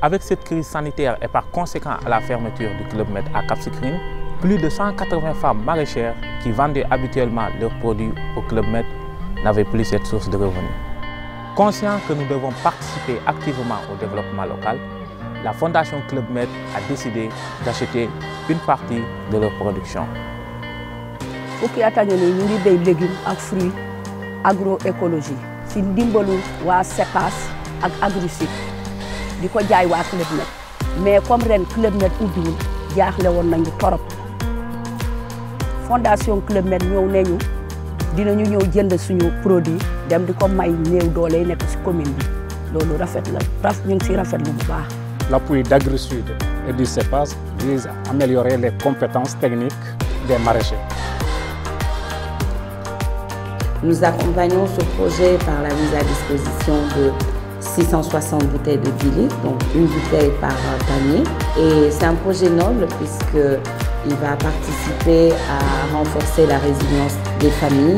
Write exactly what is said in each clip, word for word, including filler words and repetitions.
Avec cette crise sanitaire et par conséquent à la fermeture du Club Med à Cap Skirring, plus de cent quatre-vingts femmes maraîchères qui vendaient habituellement leurs produits au Club Med n'avaient plus cette source de revenus. Conscient que nous devons participer activement au développement local, la Fondation Club Med a décidé d'acheter une partie de leur production. fukki at a ngi nii ñu ngi béy légumes ak fruits agroécologie si ndimbalu waa CEPAS ak Agri-Sud di ko jaay waa Club Med mais comme ren Club Med ubbiwul jaaxle woon nañu torop Fondation Club Med ñëw nañu dinañu ñëw jënd suñu produit dem di ko may néew doole yi nekk si commune bi loolu rafet la raf ñu ngi si rafetlu bu baax. L'appui d'Agri-Sud et du CEPAS vise à améliorer les compétences techniques des maraîchers. Nous accompagnons ce projet par la mise à disposition de six cent soixante bouteilles de dix litres, donc une bouteille par panier. Et c'est un projet noble puisqu'il va participer à renforcer la résilience des familles.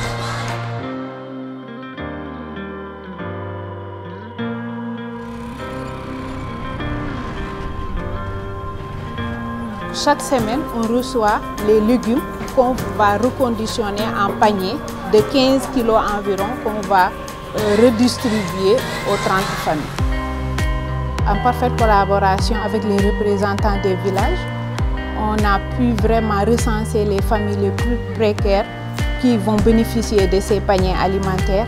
Chaque semaine, on reçoit les légumes qu'on va reconditionner en panier de quinze kilos environ qu'on va euh, redistribuer aux trente familles. En parfaite collaboration avec les représentants des villages, on a pu vraiment recenser les familles les plus précaires qui vont bénéficier de ces paniers alimentaires.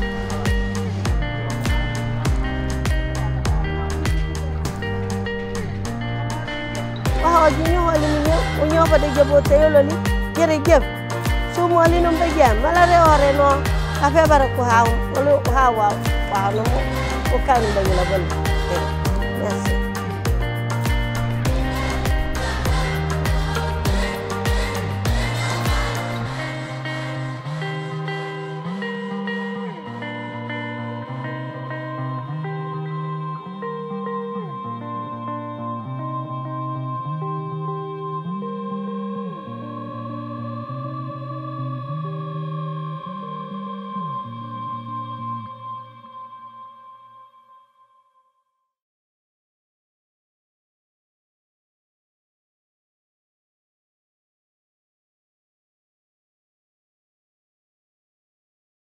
Su mo li num be jam mala re ore no afe bara ko haw ko haw waaw no ko kan ba ñu la bon